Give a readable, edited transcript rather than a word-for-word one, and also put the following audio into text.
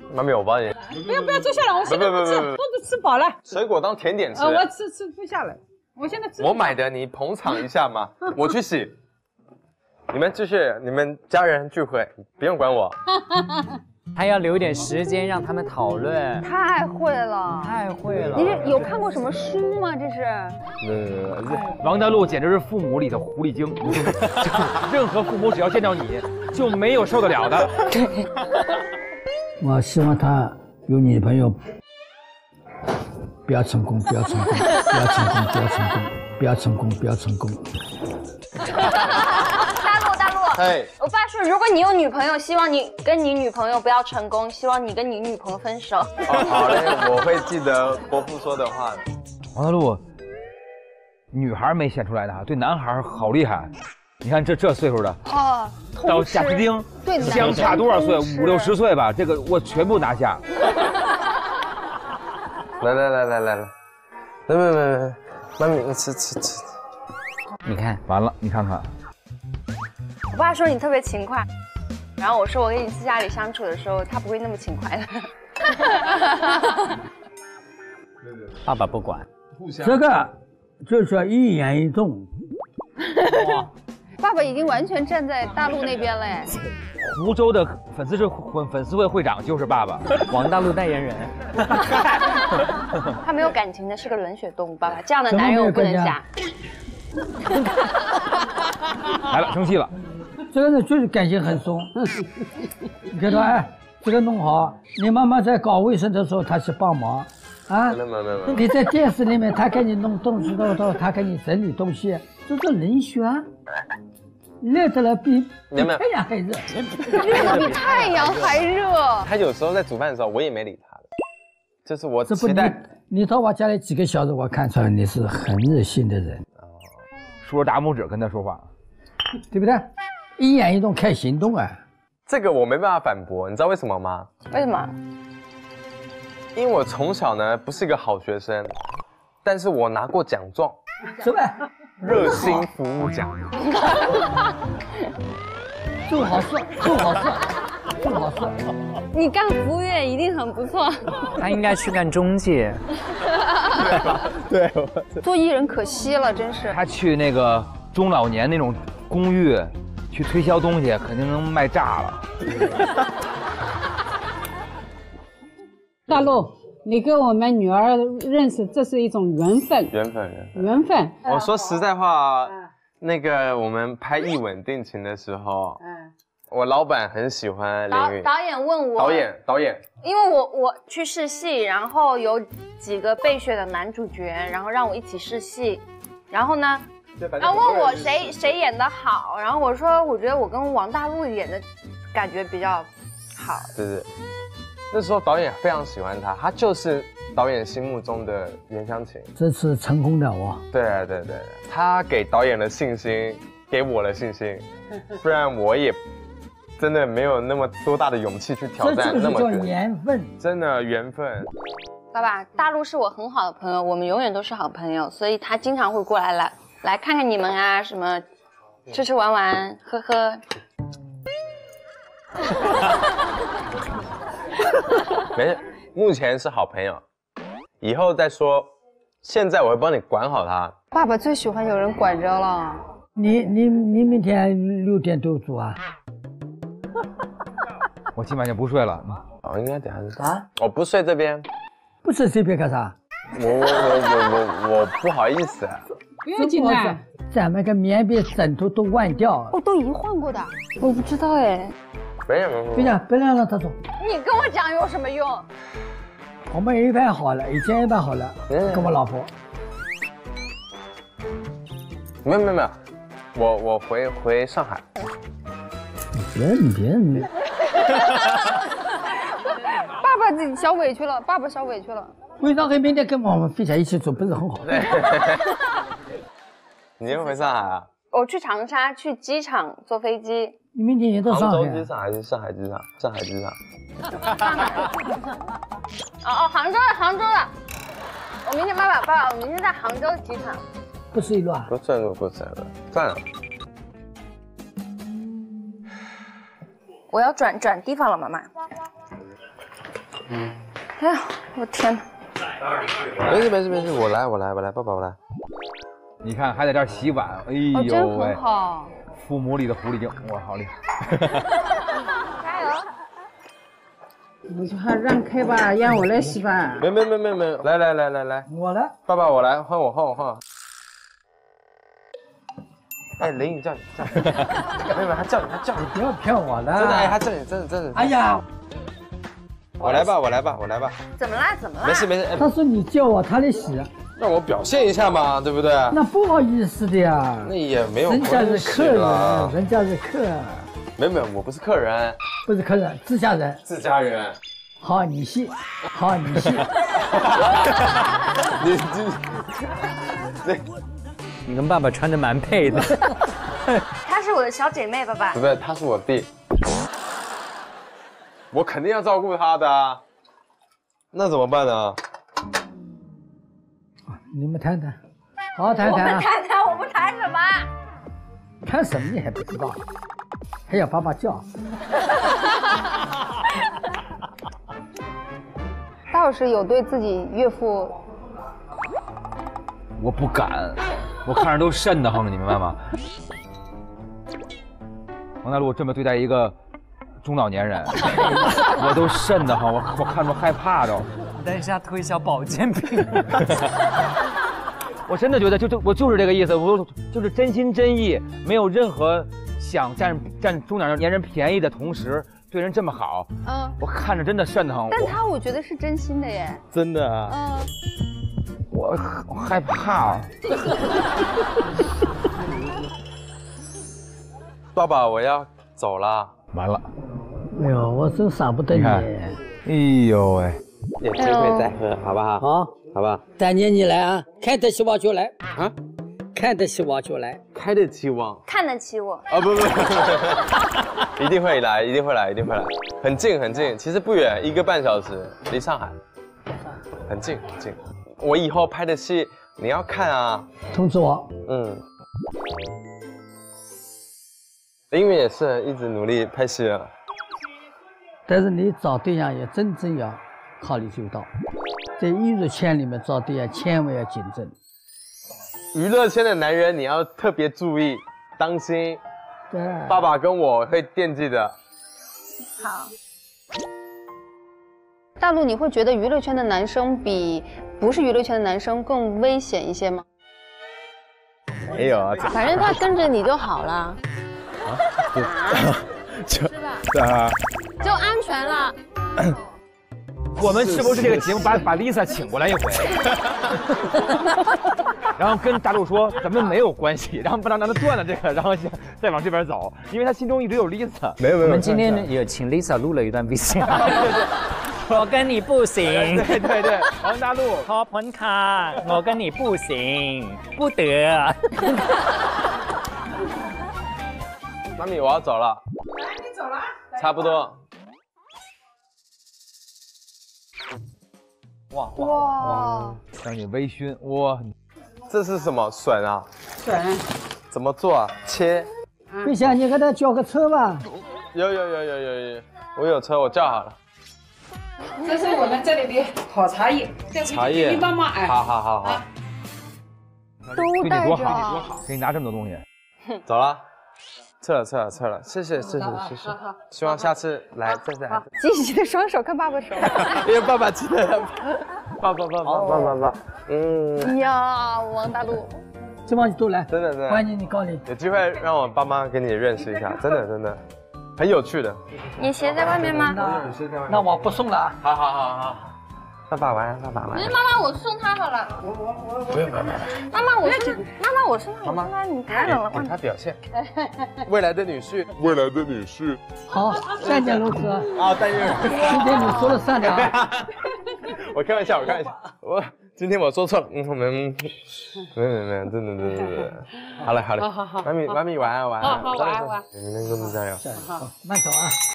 妈咪，我帮你。 不要坐下来，我现在不吃，肚子吃饱了。 水果当甜点吃。 我吃不下来，我现在吃。 我买的，你捧场一下嘛。我去洗。你们继续，你们家人聚会，不用管我。 还要留点时间让他们讨论。 太会了， 太会了！ 你是有看过什么书吗？这是？ 王大陆简直是父母里的狐狸精，任何父母只要见到你，就没有受得了的。 我希望他有女朋友，不要成功，不要成功，不要成功，不要成功，不要成功，不要成功。 大陆， 哎， 我爸说，如果你有女朋友，希望你跟你女朋友不要成功，希望你跟你女朋友分手。 好嘞，我会记得伯父说的话。 王大陆，女孩没显出来的哈，对男孩好厉害。你看这岁数的哦， 到贾斯汀相差多少岁？5、60岁吧，这个我全部拿下。 来，妈咪吃。 你看， 完了，你看看。 我爸说你特别勤快，然后我说我跟你私下里相处的时候，他不会那么勤快的。 爸爸不管， 这个就叫一言一动。 爸爸已经完全站在大陆那边了哎。 湖州的粉丝会会长就是爸爸， 王大陆代言人。 他没有感情的是个冷血动物，爸爸这样的男人我不能嫁。 来了，生气了。 这个人就是感情很松。你看到哎，这个弄好，你妈妈在搞卫生的时候，他去帮忙啊。 没。 你在电视里面，他给你弄东西的，他给你整理东西，这是人选。热得了比太阳还热， 热得比太阳还热。 他有时候在煮饭的时候，我也没理他的，就是我期待。 你到我家里几个小时，我看出来你是很热心的人。 竖着大拇指跟他说话， 对不对？一言一动看行动啊。 这个我没办法反驳，你知道为什么吗？ 为什么？ 因为我从小呢不是一个好学生，但是我拿过奖状。 什么？ 热心服务奖。 做好事。 你干服务员一定很不错。 他应该去干中介。 对， 做艺人可惜了，真是。 他去那个中老年那种公寓去推销东西，肯定能卖炸了。 大陆，你跟我们女儿认识，这是一种缘分。缘分。 我说实在话，那个我们拍《一吻定情》的时候，我老板很喜欢林允。 导演问我。 导演。 因为我去试戏，然后有几个备选的男主角，然后让我一起试戏，然后呢，然后问我谁演得好，然后我说我觉得我跟王大陆演的感觉比较好。 对。那时候导演非常喜欢他，他就是导演心目中的袁湘琴。 这次成功的我。 对，他给导演的信心，给我的信心，不然我也真的没有那么多大的勇气去挑战那么多。 这叫缘分， 真的缘分。 爸爸，大陆是我很好的朋友，我们永远都是好朋友，所以他经常会过来看看你们啊，什么吃玩，喝。 没事，目前是好朋友，以后再说。现在我会帮你管好他。 爸爸最喜欢有人管着了。 你明天6点多走啊？ 我今晚就不睡了。 应该等下啊。我不睡这边。 不睡这边干啥？ 我不好意思。 不要紧的。 咱们个棉被枕头都换掉。 都已经换过的。我不知道哎。 没有。 不要让他走。 你跟我讲有什么用？ 我们一半好了，已经一半好了，跟我老婆。 没有，我回上海。 你别。 爸爸自己小委屈了， 回上海明天跟我们飞起来一起走，不是很好？ 你又回上海啊？ 我去长沙，去机场坐飞机。 你明天也到上海？ 杭州机场还是上海机场？上海机场。 杭州的。我明天爸爸，我明天在杭州机场。 不是一路啊？ 不是一路，算了。 我要转地方了，妈妈。 哎呀，我天哪！ 没事，我来，爸爸我来。 你看还在这儿洗碗，哎哦，真呦喂很，好。 父母里的狐狸精，哇，好厉害！ 加油！ 我说还让开吧，让我来洗吧。 没，来， 我来， 爸爸我来，换我。哎，林宇叫你，没有，他叫你， 你不要骗我了。 真的，哎，他叫你，真的。 哎呀， 我来吧。 怎么啦？ 没事，哎他说你叫我，他来洗， 让我表现一下嘛，对不对？ 那不好意思的呀。 那也没有人家关系是客人， 啦。 人家是客人， 没有，我不是客人， 不是客人，自家人。 自家人。 好，你信。 你跟爸爸穿的蛮配的。 她是我的小姐妹，爸爸。 不是，他是我弟，我肯定要照顾他的啊。那怎么办呢？ 你们谈谈，好好谈谈啊。 我们谈什么？ 谈什么你还不知道，还要爸爸叫。 大老师有对自己岳父， 我不敢，我看着都瘆得慌了，你明白吗？王大陆这么对待一个中老年人，我都瘆得慌，我看着害怕着。 等一下推销保健品。 我真的觉得我就是这个意思，我就是真心真意，没有任何想占中老年人便宜的同时对人这么好。我看着真的瘆得慌。 但我觉得是真心的耶。 真的啊。 我害怕。 爸爸，我要走了。 完了。 哎呦，我真舍不得你。 哎呦喂。 有机会再喝，好不好？好吧。 大年你来啊，看得起我就来啊， 看得起我就来， 开得起我， 看得起我。 啊不，一定会来，很近，其实不远，1个半小时，离上海，很近。我以后拍的戏你要看啊， 通知我。 林允也是一直努力拍戏了， 但是你找对象也真正要考虑周到，在艺术圈里面找对象千万要谨慎。 娱乐圈的男人你要特别注意，当心。 对， 爸爸跟我会惦记的。 好。大陆，你会觉得娱乐圈的男生比不是娱乐圈的男生更危险一些吗？ 没有啊， 反正他跟着你就好了。 就是吧？就安全了。 我们是不是这个节目把 Lisa 请过来一回，然后跟大陆说咱们没有关系，然后不让他断了这个，然后再往这边走，因为他心中一直有 Lisa。 没有。 我们今天也请 Lisa 录了一段 VCR。我跟你不行。 对，王大陆， ขอบคุณค่ะ我跟你不行，不得。 妈咪，我要走了。 你走了？ 差不多。 哇！ 让你微醺，哇！ 这是什么笋啊？ 笋。 怎么做啊？切。 不行，你给他叫个车吧。 有，我有车，我叫好了。 这是我们这里的好茶叶， 茶叶。 你帮忙哎。 好。 都带着。 给你拿这么多东西。 走了。撤了，谢谢，希望下次来再来。 积极的双手看爸爸手， 因为爸爸记得，爸， 呀，王大陆， 希望你都来， 真的， 欢迎你高临， 有机会让我爸妈跟你认识一下，真的，很有趣的。 你鞋在外面吗？ 那我不送了啊。 好。爸爸玩。 妈妈，我送他好了。 不用。 妈妈，我送他，你太冷了。 给他表现。未来的女婿。 好，3点录制。 啊，但愿。 今天你说了算的啊。 我开玩笑。今天我说错了。没，真的。好嘞。妈咪晚安。 好，晚安。 明天工作加油。 慢走啊。